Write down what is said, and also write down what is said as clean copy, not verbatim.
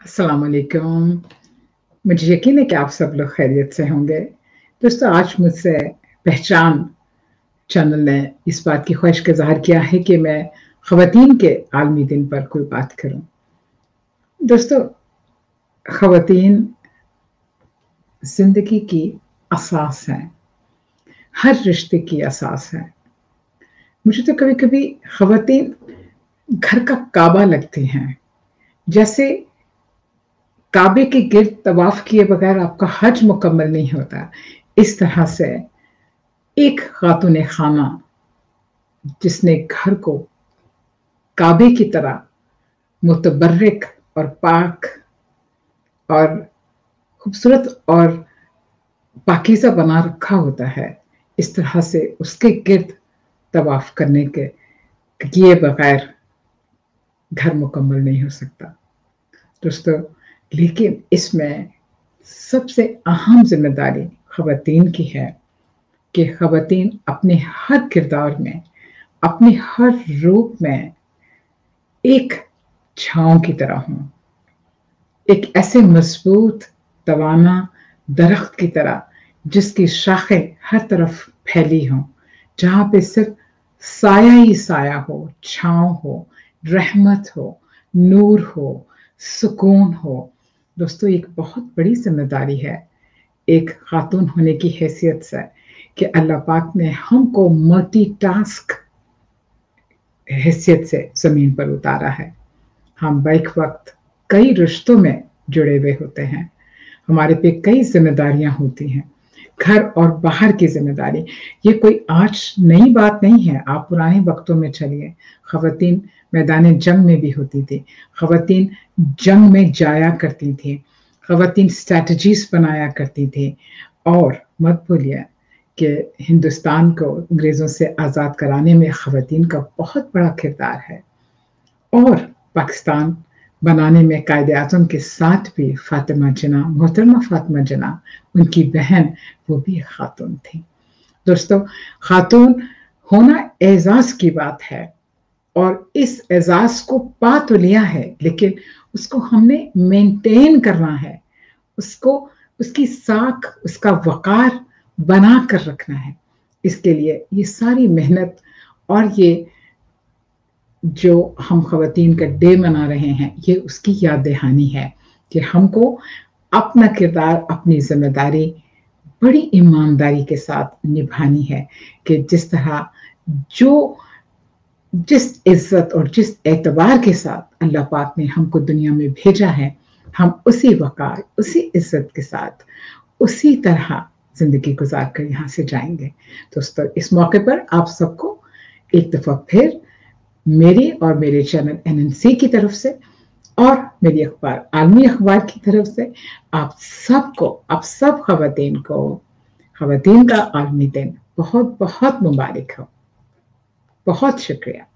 अस्सलाम वालेकुम। मुझे यकीन है कि आप सब लोग खैरियत से होंगे। दोस्तों, आज मुझसे पहचान चैनल ने इस बात की ख्वाहिश का इज़हार किया है कि मैं ख़वातीन के आलमी दिन पर कोई बात करूं। दोस्तों, ख़वातीन ज़िंदगी की असास हैं, हर रिश्ते की असास है। मुझे तो कभी-कभी ख़वातीन घर का काबा लगती हैं। जैसे काबे के गिर्द तवाफ किए बगैर आपका हज मुकम्मल नहीं होता, इस तरह से एक खातून खाना जिसने घर को काबे की तरह मुतबर्रिक और पाक और खूबसूरत और पाकीज़ा बना रखा होता है, इस तरह से उसके गिर्द तवाफ करने के किए बगैर घर मुकम्मल नहीं हो सकता। दोस्तों, लेकिन इसमें सबसे अहम ज़िम्मेदारी ख़वातीन की है कि ख़वातीन अपने हर किरदार में, अपने हर रूप में एक छाँव की तरह हों, एक ऐसे मज़बूत, तवाना दरख्त की तरह जिसकी शाखें हर तरफ फैली हों, जहाँ पे सिर्फ साया ही साया हो, छाँव हो, रहमत हो, नूर हो, सुकून हो। दोस्तों, एक बहुत बड़ी ज़िम्मेदारी है एक खातून होने की हैसियत से कि अल्लाह पाक ने हमको मल्टीटास्क हैसियत से ज़मीन पर उतारा है। हम बैक वक़्त कई रिश्तों में जुड़े हुए होते हैं। हमारे पे कई ज़िम्मेदारियाँ होती हैं, घर और बाहर की ज़िम्मेदारी। ये कोई आज नई बात नहीं है, आप पुराने वक़्तों में चलिए, ख़वातीन मैदान जंग में भी होती थी, ख़वातीन जंग में जाया करती थी, ख़वातीन स्ट्रैटेजीज़ बनाया करती थी। और मत भूलिए कि हिंदुस्तान को अंग्रेज़ों से आज़ाद कराने में ख़वातीन का बहुत बड़ा किरदार है। और पाकिस्तान बनाने में कायदे-आज़म के साथ भी फ़ातिमा जिन्ना, मोहतरमा फ़ातिमा जिन्ना, उनकी बहन, वो भी एक खातून थी। दोस्तों, खातून होना एज़ाज़ की बात है और इस एज़ाज़ को पा तो लिया है, लेकिन उसको हमने मेंटेन करना है, उसको उसकी साख, उसका वक़ार बना कर रखना है। इसके लिए ये सारी मेहनत और ये जो हम ख़वातीन का डे मना रहे हैं, ये उसकी याद दहानी है कि हमको अपना किरदार, अपनी ज़िम्मेदारी बड़ी ईमानदारी के साथ निभानी है कि जिस तरह जिस इज़्ज़त और जिस एतबार के साथ अल्लाह पाक ने हमको दुनिया में भेजा है, हम उसी वक़ार, उसी इज़्ज़त के साथ, उसी तरह ज़िंदगी गुज़ार कर यहाँ से जाएँगे। दोस्तों, इस मौके पर आप सबको एक दफ़ा फिर मेरी और मेरे चैनल एनएनसी की तरफ से और मेरी अखबार आलमी अखबार की तरफ से आप सबको, आप सब ख़वातीन को ख़वातीन का आलमी दिन बहुत बहुत मुबारक हो। बहुत शुक्रिया।